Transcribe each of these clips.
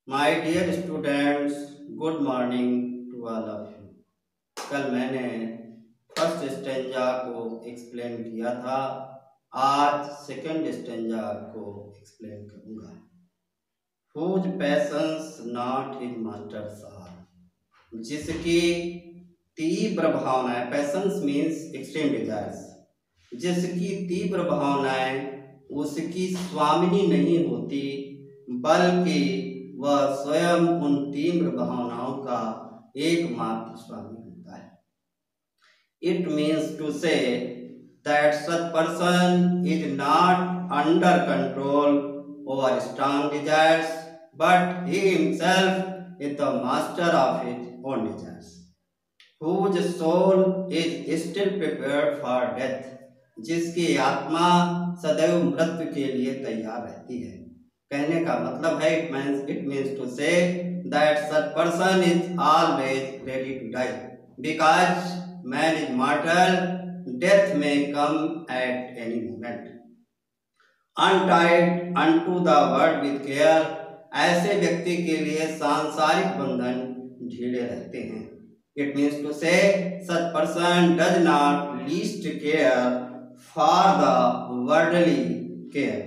My dear students, good morning to all of you. कल मैंने first stanza को explain किया था। आज सेकंड स्टेंजा को एक्सप्लेन करूंगा। Whose passions not his masters are, जिसकी तीव्र भावनाएं, पैशंस मीन्स एक्सट्रीम डिजायर्स, जिसकी तीव्र भावनाएं उसकी स्वामिनी नहीं होती, बल्कि वह स्वयं उन तीव्र भावनाओं का एकमात्र स्वामी होता है। It means to say that such person is not under control over strong desires, but he himself is the master of his own desires, whose soul is still prepared for death, जिसकी आत्मा सदैव मृत्यु के लिए तैयार रहती है। कहने का मतलब है it means to say that such person is always ready to die, because man is mortal, death may come at any moment. Untied unto the world with care, ऐसे व्यक्ति के लिए सांसारिक बंधन ढीले रहते हैं। It means to say such person does not least care for the worldly care,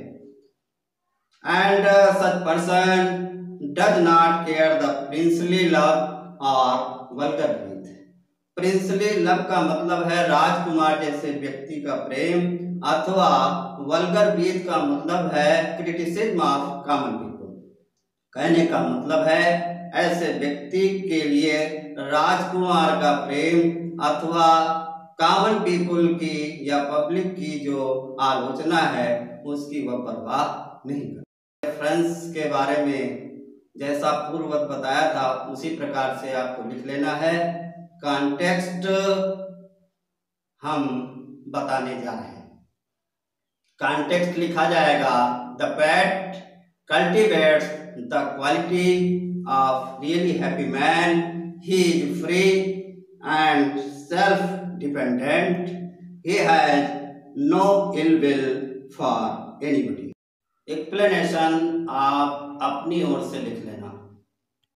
and such person does not care the princely love or vulgar greed. Princely love का मतलब है राजकुमार जैसे व्यक्ति का प्रेम, अथवा वल्गर ब्रीथ का मतलब है क्रिटिसिज्म ऑफ कॉमन पीपल। कहने का मतलब है ऐसे व्यक्ति के लिए राजकुमार का प्रेम अथवा कॉमन पीपल की या पब्लिक की जो आलोचना है उसकी वह परवाह नहीं करता। रेफरेंस के बारे में जैसा पूर्ववत बताया था उसी प्रकार से आपको लिख लेना है। कॉन्टेक्स्ट हम बताने जा रहे हैं। कॉन्टेक्स्ट लिखा जाएगा the poet cultivates the quality of really happy man, he is free and self dependent, he has no ill will for anybody. Explanation आप अपनी ओर से लिख लें।